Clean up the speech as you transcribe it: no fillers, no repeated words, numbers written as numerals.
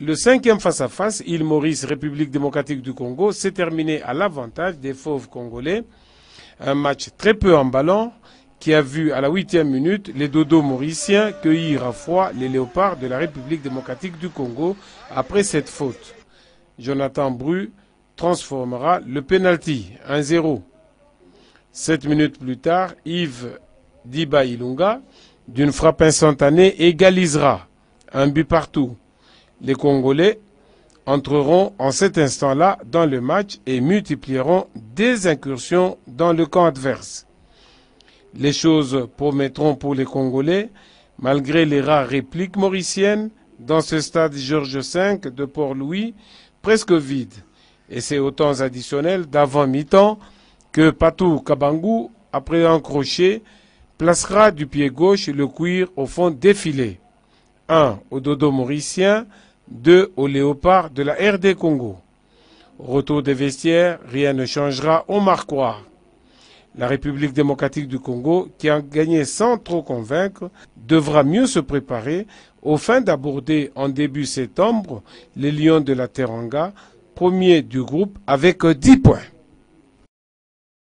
Le cinquième face-à-face, île Maurice, République démocratique du Congo, s'est terminé à l'avantage des Fauves congolais. Un match très peu emballant qui a vu à la 8e minute les dodos mauriciens cueillir à froid les léopards de la République démocratique du Congo après cette faute. Jonathan Bru transformera le penalty 1-0. 7 minutes plus tard, Yves Diba Ilunga, d'une frappe instantanée, égalisera un but partout. Les Congolais entreront en cet instant-là dans le match et multiplieront des incursions dans le camp adverse. Les choses promettront pour les Congolais, malgré les rares répliques mauriciennes, dans ce stade Georges V de Port-Louis, presque vide. Et c'est au temps additionnel d'avant mi-temps que Patou Kabangou, après un crochet, placera du pied gauche le cuir au fond défilé. 1 au dodo mauricien, 2 au léopard de la RD Congo. Au retour des vestiaires, rien ne changera au marquoir. La République démocratique du Congo, qui a gagné sans trop convaincre, devra mieux se préparer aux fins d'aborder en début septembre les Lions de la Teranga, premier du groupe avec 10 points.